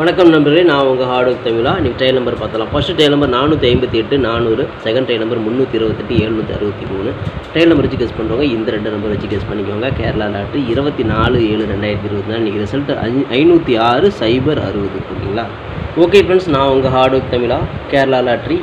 வணக்கம் நண்பர்களே, நான் உங்கள் ஹார்ட் ஒர்க் தமிழா. இன்றைக்கி ட்ரையல் நம்பர் பார்த்தலாம். First trial number 458 400, second trial number 328 763. Trial number வச்சு கெஸ் பண்ணுறவங்க இந்த ரெண்டு நம்பர் வச்சு கெஸ் பண்ணிக்கோங்க. கேரளா லாட்டு 24/7/2024. இன்றைக்கி ரிசல்ட் 506/060. ஓகேங்களா? ஓகே ஃப்ரெண்ட்ஸ், நான் உங்கள் ஹார்ட் ஒர்க் தமிழா. Kerala lottery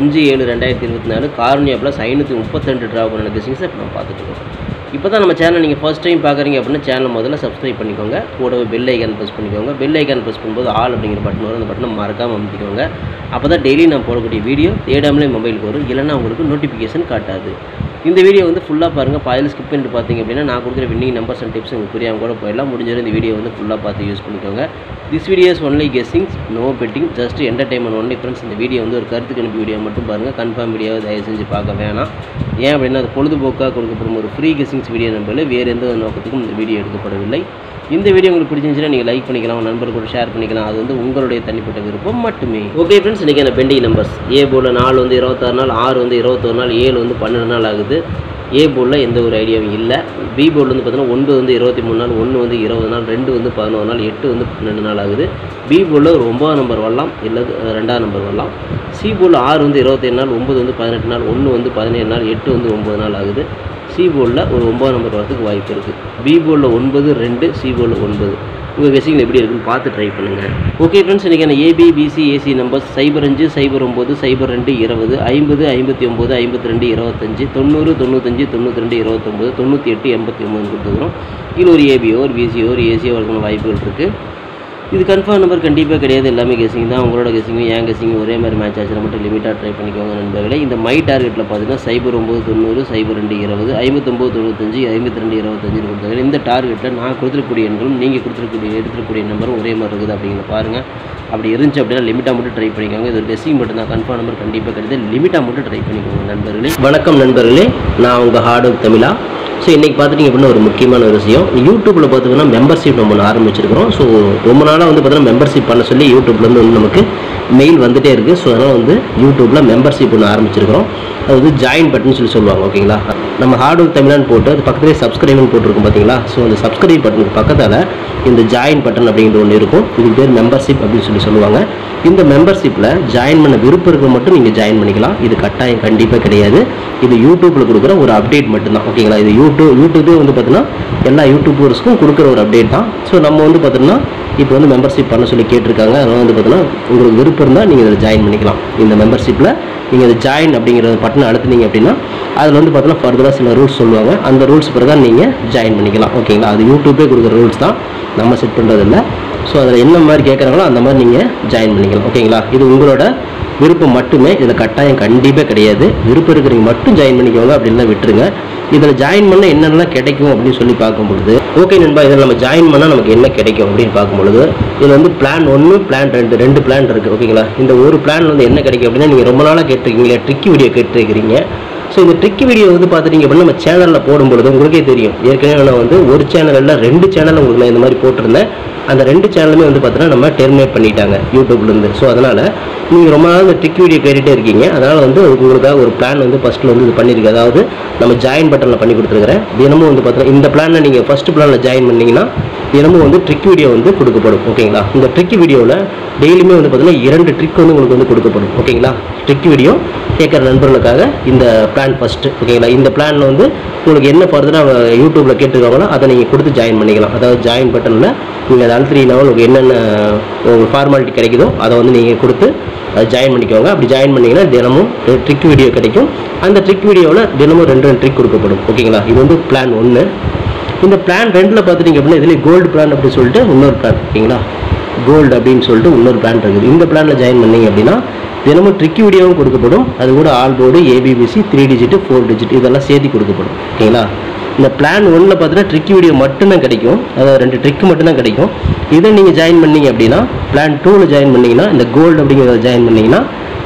25/7/2024 Karunya plus 532 draw பண்ண கெஸிங்ஸை இப்போ நம்ம பார்த்துட்டுருக்கோம். இப்போ தான் நம்ம சேனல் நீங்கள் ஃபஸ்ட் டைம் பார்க்குறீங்க அப்படின்னா சேனல் முதல்ல சப்ஸ்கிரைப் பண்ணிக்கோங்க. கூடவே பெல் ஐக்கான் ப்ரெஸ் பண்ணிக்கோங்க. பெல் ஐக்கான் ப்ரெஸ் பண்ணும்போது ஆல் அப்படிங்கிற பட்டன் வரும். அந்த பட்டனை மறக்காமல் அமைத்திக்கோங்க. அப்போ தான் டெய்லி நான் போடக்கூடிய வீடியோ தேடாமலே மொபைலுக்கு வரும். இல்லைனா உங்களுக்கு நோட்டிஃபிகேஷன் காட்டாது. இந்த வீடியோ வந்து ஃபுல்லாக பாருங்கள். பாதியில் ஸ்கிப் பண்ணிட்டு பார்த்தீங்க அப்படின்னா நான் கொடுக்குற வின்னிங் நம்பர்ஸ் அண்ட் டிப்ஸ் உங்களுக்கு புரியாமல் கூட போயிடலாம். முடிஞ்சவரை இந்த வீடியோ வந்து ஃபுல்லாக பார்த்து யூஸ் பண்ணிக்கோங்க. This videos only guessings, no betting, just entertainment only. Friends, இந்த வீடியோ வந்து ஒரு கருத்து கணிப்பு வீடியோ மட்டும் பாருங்கள். கன்ஃபார்ம் வீடியோவை தயவு செஞ்சு பார்க்க வேணாம். ஏன் அப்படின்னா அது பொழுதுபோக்காக கொடுக்கப்படும் ஒரு ஃப்ரீ கெஸ்ஸிங்ஸ் வீடியோ நம்பரில் வேறு எந்த நோக்கத்துக்கும் இந்த வீடியோ எடுக்கப்படவில்லை. இந்த வீடியோ உங்களுக்கு பிடிச்சிருந்துச்சுன்னா நீங்கள் லைக் பண்ணிக்கலாம், நண்பர்கள் கூட ஷேர் பண்ணிக்கலாம். அது வந்து உங்களுடைய தனிப்பட்ட விருப்பம் மட்டுமே. ஓகே ஃப்ரெண்ட்ஸ், இன்றைக்கி என்ன பெண்டிங் நம்பர்ஸ். ஏ போர்டில் 4 வந்து 26 நாள், 6 வந்து 21 நாள், 7 வந்து 12 நாள் ஆகுது. ஏ போர்டில் எந்த ஒரு ஐடியாவும் இல்லை. பி போர்டில் வந்து பார்த்தீங்கன்னா 9 வந்து 23 நாள், 1 வந்து 20 நாள், 2 வந்து 11 நாள், 8 வந்து 12 நாள் ஆகுது. பி போர்டில் ஒரு 9 நம்பர் வரலாம், இல்லை 2ஆம் நம்பர் வரலாம். சி போர்டில் 6 வந்து 27 நாள், 9 வந்து 18 நாள், 1 வந்து 17 நாள், 8 வந்து 9 நாள் ஆகுது. சி போர்டில் ஒரு 9 நம்பர் வரதுக்கு வாய்ப்பு இருக்குது. பி போர்டில் 9, 2, சி போர்டில் 9. உங்கள் கெஸிங்கில் எப்படி இருக்குன்னு பார்த்து ட்ரை பண்ணுங்கள். ஓகே ஃப்ரெண்ட்ஸ், இன்றைக்கி என்ன ஏபி பிசி ஏசி நம்பர்ஸ் 05 09 02 20 50 59 52 25 90 95 92 29 98 89 கொடுத்துக்கிறோம். இதில் ஒரு ஏபியோ ஒரு பிசியோ ஒரு ஏசியோ வரதுக்கான வாய்ப்புகள் இருக்குது. இது கன்ஃபார்ம் நம்பர் கண்டிப்பாக கிடையாது. எல்லாமே கெஸிங் தான். உங்களோட கெஸிங்கும் என் கெஸிங்கும் ஒரே மாதிரி மேட்ச் ஆச்சுன்னா மட்டும் லிமிட்டாக ட்ரை பண்ணிக்கோங்க நண்பர்களே. இந்த மை டார்கெட்டில் பார்த்தீங்கன்னா 09 90 02 20 59 95 52 25 கொடுத்தாங்க. இந்த டார்கெட்டில் நான் கொடுத்துருக்கூடிய எண்களும் நீங்கள் எடுத்துக்கூடிய நம்பரும் ஒரே மாதிரி இருக்குது அப்படிங்கிற பாருங்கள். அப்படி இருந்துச்சு அப்படின்னா லிமிட்டாக மட்டும் ட்ரை பண்ணிக்கோங்க. இது ஒரு கெஸிங் மட்டும் தான். கன்ஃபார்ம் நம்பர் கண்டிப்பாக கிடையாது. லிமிட்டாக மட்டும் ட்ரை பண்ணிக்கோங்க நண்பர்களே. வணக்கம் நண்பர்களே, நான் உங்கள் ஹார்ட் ஒர்க் தமிழா. ஸோ இன்றைக்கி பார்த்துட்டிங்க அப்படின்னா ஒரு முக்கியமான ஒரு விஷயம். யூடியூப்பில் பார்த்திங்கன்னா மெம்பர்ஷிப் நம்ம ஒன்று ஆரம்பிச்சிருக்கிறோம். ஸோ ரொம்ப நாளாக வந்து பார்த்தீங்கன்னா மெம்பர்ஷிப் பண்ண சொல்லி யூடியூப்லேருந்து வந்து நமக்கு மெயில் வந்துகிட்டே இருக்குது. ஸோ அதனால் வந்து யூடியூப்பில் மெம்பர்ஷிப் ஒன்று ஆரம்பிச்சிருக்கிறோம். அது வந்து ஜாயின் பட்டன் சொல்லி சொல்லுவாங்க. ஓகேங்களா? நம்ம ஹார்ட் ஒர்க் தமிழான்னு போட்டு அது பக்கத்துலேயே சப்ஸ்கிரைப்னு போட்டிருக்கோம் பார்த்தீங்களா? ஸோ அந்த சப்ஸ்கிரைப் பட்டனுக்கு பக்கத்தில் இந்த ஜாயின் பட்டன் அப்படிங்கிற ஒன்று இருக்கும். இதுக்கு பேர் மெம்பர்ஷிப் அப்படின்னு சொல்லுவாங்க. இந்த மெம்பர்ஷிப்பில் ஜாயின் பண்ண விருப்பம் இருக்க மட்டும் நீங்கள் ஜாயின் பண்ணிக்கலாம். இது கட்டாயம் கண்டிப்பாக கிடையாது. இது யூடியூப்பில் கொடுக்குற ஒரு அப்டேட் மட்டும்தான். ஓகேங்களா? இது யூடியூபே வந்து பார்த்தீங்கன்னா எல்லா யூடியூபர்ஸ்க்கும் கொடுக்குற ஒரு அப்டேட் தான். ஸோ நம்ம வந்து பார்த்தீங்கன்னா இப்போ வந்து மெம்பர்ஷிப் பண்ண சொல்லி கேட்டிருக்காங்க. அதனால் வந்து பார்த்தீங்கன்னா உங்களுக்கு விருப்பம் இருந்தால் நீங்கள் இதில் ஜாயின் பண்ணிக்கலாம். இந்த மெம்பர்ஷிப்பில் நீங்கள் இந்த ஜாயின் அப்படிங்கிற பட்டனை அழுத்துனீங்க அப்படின்னா அதில் வந்து பார்த்தீங்கன்னா ஃபர்தராக சில ரூல்ஸ் சொல்லுவாங்க. அந்த ரூல்ஸ் பிரகாரம் நீங்கள் ஜாயின் பண்ணிக்கலாம். ஓகேங்களா? அது யூடியூபே கொடுக்குற ரூல்ஸ் தான், நம்ம செட் பண்ணுறதில்ல. ஸோ அதில் என்ன மாதிரி கேட்குறாங்களோ அந்த மாதிரி நீங்கள் ஜாயின் பண்ணிக்கலாம். ஓகேங்களா? இது உங்களோட விருப்பம் மட்டுமே. இதில் கட்டாயம் கண்டிப்பாக கிடையாது. விருப்பம் இருக்கிறவங்க மட்டும் ஜாயின் பண்ணிக்கோங்க, அப்படின்னா விட்டுருங்க. இதில் ஜாயின் பண்ணால் என்னென்னலாம் கிடைக்கும் அப்படின்னு சொல்லி பார்க்கும்பொழுது, ஓகே நண்பா, இதில் நம்ம ஜாயின் பண்ணால் நமக்கு என்ன கிடைக்கும் அப்படின்னு பார்க்கும்பொழுது, இதில் வந்து பிளான் 1 பிளான் 2 2 பிளான் இருக்குது. ஓகேங்களா? இந்த ஒரு பிளான் வந்து என்ன கிடைக்கும் அப்படின்னா, நீங்கள் ரொம்ப நாளாக கேட்டிருக்கீங்களே ட்ரிக்கி வீடியோ கேட்டிருக்கிறீங்க. ஸோ இந்த ட்ரிக்கி வீடியோ வந்து பார்த்துட்டிங்க அப்படின்னா நம்ம சேனலில் போடும்பொழுது உங்களுக்கே தெரியும். ஏற்கனவே நான் வந்து ஒரு சேனலில் 2 சேனல் உங்களுக்கு நான் இந்த மாதிரி போட்டிருந்தேன். அந்த 2 சேனலுமே வந்து பார்த்தீங்கன்னா நம்ம டெர்மினேட் பண்ணிட்டாங்க யூடியூப்லேருந்து. ஸோ அதனால் நீங்கள் ரொம்ப நாள் இந்த ட்ரிக் வீடியோ கேட்டுகிட்டே இருக்கீங்க. அதனால் வந்து உங்களுக்காக ஒரு பிளான் வந்து ஃபஸ்ட்டில் வந்து இது பண்ணியிருக்கு. அதாவது நம்ம ஜாயின் பட்டனில் பண்ணி கொடுத்துருக்குறேன். தினமும் வந்து பார்த்தீங்கன்னா இந்த பிளானில் நீங்கள் ஃபஸ்ட்டு பிளானில் ஜாயின் பண்ணிங்கன்னா தினமும் வந்து ட்ரிக் வீடியோ வந்து கொடுக்கப்படும். ஓகேங்களா? இந்த ட்ரிக் வீடியோவில் டெய்லியுமே வந்து பார்த்தீங்கன்னா 2 ட்ரிக் வந்து உங்களுக்கு வந்து கொடுக்கப்படும். ஓகேங்களா? ட்ரிக் வீடியோ கேட்குற நண்பர்களுக்காக இந்த பிளான் ஃபஸ்ட்டு. ஓகேங்களா? இந்த பிளானில் வந்து உங்களுக்கு என்ன ஃபர்தராக யூடியூப்பில் கேட்டுருக்காங்களோ அதை நீங்கள் கொடுத்து ஜாயின் பண்ணிக்கலாம். அதாவது ஜாயின் பட்டனில் நீங்கள் அதை அழுத்தினா உங்களுக்கு என்னென்ன உங்களுக்கு ஃபார்மாலிட்டி கிடைக்குதோ அதை வந்து நீங்கள் கொடுத்து அதை ஜாயின் பண்ணிக்கோங்க. அப்படி ஜாயின் பண்ணிங்கன்னா தினமும் ட்ரிக் வீடியோ கிடைக்கும். அந்த ட்ரிக் வீடியோவில் தினமும் 2 ட்ரிக் கொடுக்கப்படும். ஓகேங்களா? இது வந்து பிளான் 1. இந்த பிளான் 2ல் பார்த்துட்டிங்க அப்படின்னா இதில் கோல்டு பிளான் அப்படின்னு சொல்லிட்டு இன்னொரு பிளான். ஓகேங்களா? கோல்டு அப்படின்னு சொல்லிட்டு இன்னொரு பிளான் இருக்குது. இந்த பிளானில் ஜாயின் பண்ணிங்க அப்படின்னா தினமும் ட்ரிக் வீடியோவும் கொடுக்கப்படும். அது கூட all board, ABBC, 3 digit 4 digit இதெல்லாம் சேர்த்து கொடுக்கப்படும். ஓகேங்களா? இந்த பிளான் 1ல் பார்த்தீங்கன்னா ட்ரிக் வீடியோ மட்டும்தான் கிடைக்கும். அதாவது 2 ட்ரிக் மட்டும்தான் கிடைக்கும். இதை நீங்கள் ஜாயின் பண்ணிங்க அப்படின்னா பிளான் 2ல் ஜாயின் பண்ணிங்கன்னா இந்த கோல்டு அப்படிங்கிறத ஜாயின் பண்ணிங்கன்னா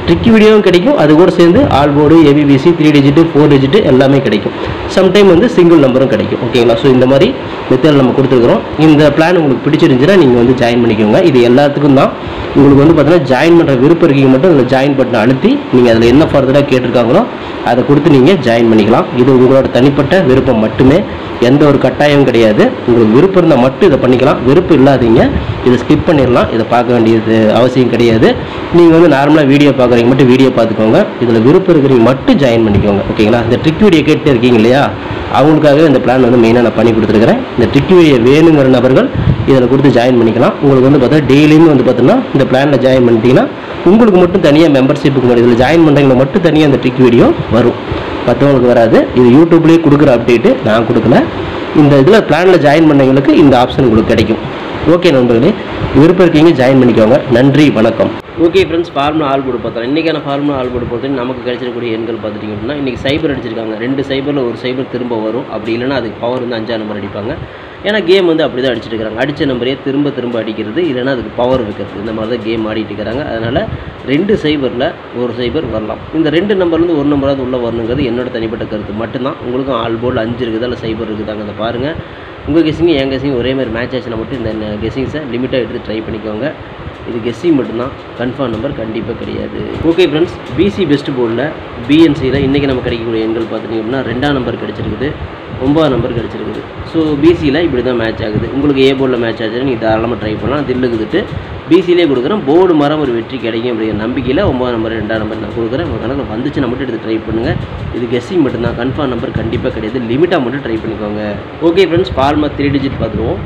ட்ரிக்கி வீடியோவும் கிடைக்கும், அது கூட சேர்ந்து all board, ABBC, 3 digit 4 digit எல்லாமே கிடைக்கும். சம்டைம் வந்து சிங்கிள் நம்பரும் கிடைக்கும். ஓகேங்களா? ஸோ இந்த மாதிரி மெத்தட் நம்ம கொடுத்துருக்குறோம். இந்த பிளான் உங்களுக்கு பிடிச்சிருந்துச்சுன்னா நீங்கள் வந்து ஜாயின் பண்ணிக்கோங்க. இது எல்லாத்துக்கும் தான். உங்களுக்கு வந்து பார்த்தீங்கன்னா ஜாயின் பண்ணுற விருப்பம் இருக்கீங்க மட்டும் அதில் ஜாயின் பட்டனை அழுத்தி நீங்கள் அதில் என்ன ஃபர்தராக கேட்டிருக்காங்களோ அதை கொடுத்து நீங்கள் ஜாயின் பண்ணிக்கலாம். இது உங்களோட தனிப்பட்ட விருப்பம் மட்டுமே, எந்த ஒரு கட்டாயம் கிடையாது. உங்களுக்கு விருப்பம் இருந்தால் மட்டும் இதை பண்ணிக்கலாம், விருப்பம் இல்லாதீங்க இதை ஸ்கிப் பண்ணிடலாம். இதை பார்க்க வேண்டியது அவசியம் கிடையாது. நீங்கள் வந்து நார்மலாக வீடியோ பார்க்குறீங்க மட்டும் வீடியோ பார்த்துக்கோங்க. இதில் விருப்பம் இருக்கிறீங்க மட்டும் ஜாயின் பண்ணிக்கோங்க. ஓகேங்களா? இந்த ட்ரிக் வீடியோ கேட்டு இருக்கீங்க இல்லையா, அவங்களுக்காகவே இந்த பிளான் வந்து மெயினாக நான் பண்ணி கொடுத்துருக்கிறேன். இந்த ட்ரிக் வீடியோ வேணுங்கிற நபர்கள் இதில் கொடுத்து ஜாயின் பண்ணிக்கலாம். உங்களுக்கு வந்து பார்த்தா டெய்லியுமே வந்து பார்த்தீங்கன்னா இந்த பிளானில் ஜாயின் பண்ணிட்டீங்கன்னா உங்களுக்கு மட்டும் தனியாக மெம்பர்ஷிப்புக்கு முடியும். இதில் ஜாயின் பண்ணுறவங்க மட்டும் தனியாக இந்த ட்ரிக் வீடியோ வரும், மற்றவங்களுக்கு வராது. இது யூடியூப்லேயே கொடுக்குற அப்டேட்டு, நான் கொடுக்கல. இந்த இதில் பிளானில் ஜாயின் பண்ணவங்களுக்கு இந்த ஆப்ஷன் உங்களுக்கு கிடைக்கும். ஓகே நண்பர்களே, விருப்பம் இருக்கீங்க ஜாயின் பண்ணிக்கோங்க. நன்றி, வணக்கம். Okay friends, formula all board பார்த்தோம். இன்றைக்கான ஃபார்முலா ஆல் போர்டு பொறுத்தவரை நமக்கு கிடைச்சிருக்கக்கூடிய எண்கள் பார்த்துட்டிங்க அப்படின்னா, இன்றைக்கி சைபர் அடிச்சிருக்காங்க. 2 சைபரில் ஒரு சைபர் திரும்ப வரும். அப்படி இல்லைன்னா அதுக்கு பவர் வந்து 5ஆம் நம்பர் அடிப்பாங்க. ஏன்னா கேம் வந்து அப்படி தான் அடிச்சுட்டு இருக்கிறாங்க. அடித்த நம்பரே திரும்ப திரும்ப அடிக்கிறது, இல்லைனா அதுக்கு பவர் வைக்கிறது, இந்த மாதிரி தான் கேம் ஆடிட்டு இருக்கிறாங்க. அதனால் 2 சைபரில் ஒரு சைபர் வரலாம். இந்த 2 நம்பர்லேருந்து ஒரு நம்பராவது உள்ளே வரணுங்கிறது என்னோட தனிப்பட்ட கருத்து மட்டும்தான். உங்களுக்கும் ஆல் போர்டில் 5 இருக்குதா இல்லை சைபர் இருக்குதாங்க, அதை பாருங்கள். உங்கள் கெஸ்ஸிங் என் கெஸ்ஸிங் ஒரே மாதிரி மேட்ச் ஆச்சுன்னா மட்டும் இந்த கெஸ்ஸிங்ஸை லிமிட்டாக எடுத்து ட்ரை பண்ணிக்கோங்க. இது கெஸ்ஸிங் மட்டும்தான், கன்ஃபார்ம் நம்பர் கண்டிப்பாக கிடையாது. ஓகே ஃப்ரெண்ட்ஸ், பிசி பெஸ்ட் போர்டில் பிஎன்சியில் இன்றைக்கி நம்ம கிடைக்கக்கூடிய எண்கள் பார்த்துட்டிங்க அப்படின்னா 2ஆம் நம்பர் கிடச்சிருக்குது, 9ஆம் நம்பர் கிடச்சிருக்குது. ஸோ பிசியில் இப்படி தான் மேட்ச் ஆகுது. உங்களுக்கு ஏ போர்டில் மேட்ச் ஆச்சுன்னா நீங்கள் தாராளமாக ட்ரை பண்ணலாம். தில்லுக்குதுட்டு பிசிலே கொடுக்குறேன். போர்டு மரம் ஒரு வெற்றி கிடைக்கும் அப்படிங்கிற நம்பிக்கையில் 9ஆம் நம்பர் 2ஆம் நம்பர் நான் கொடுக்குறேன். உங்கள் கணக்கில் வந்துச்சுன்னா மட்டும் எடுத்து ட்ரை பண்ணுங்கள். இது கெஸ்ஸிங் மட்டும்தான், கன்ஃபார்ம் நம்பர் கண்டிப்பாக கிடையாது. லிமிட்டாக மட்டும் ட்ரை பண்ணிக்கோங்க. ஓகே ஃப்ரெண்ட்ஸ், ஃபார்மா 3 டிஜிட் பார்த்துருவோம்.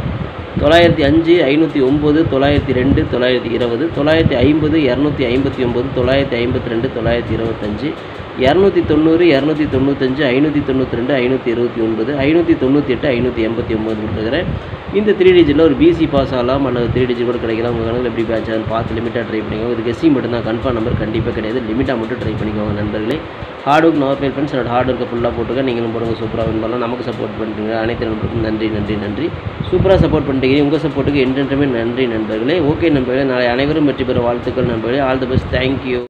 905, 509, 902, 920, 950, 259, 952, 925, 290, 295, 592, 529, 598, 589 கொடுத்துருக்கிறேன். இந்த 3 டிஜிட்டில் ஒரு பிசி பாஸ் ஆகலாம் அல்லது 3 டிஜிட் கூட கிடைக்கலாம். உங்கள் கணக்கில் எப்படி பேட்ச் ஆகுதுன்னு பார்த்து லிமிட்டாக ட்ரை பண்ணிக்கோங்க. இது கெஸ்ஸிங் மட்டும்தான், கன்ஃபார்ம் நம்பர் கண்டிப்பாக கிடையாது. லிமிட்டாக மட்டும் ட்ரை பண்ணிக்கோங்க நண்பர்களே. Hard work never fail friends, என்னோட ஹார்ட் ஒர்க்கை ஃபுல்லாக போட்டுங்க. நீங்களும் போடுங்க, சூப்பராக வின் பண்ணலாம். நமக்கு சப்போர்ட் பண்ணுறீங்க அனைத்து நண்பர்களுக்கும் நன்றி நன்றி நன்றி. சூப்பராக சப்போர்ட் பண்ணிட்டீங்க. உங்கள் சப்போர்ட்டுக்கு என்றென்றுமே நன்றி நண்பர்களே. ஓகே நண்பர்களே, நாளை அனைவரும் வெற்றி பெற வாழ்த்துக்கள் நண்பர்களே. All the best, thank you.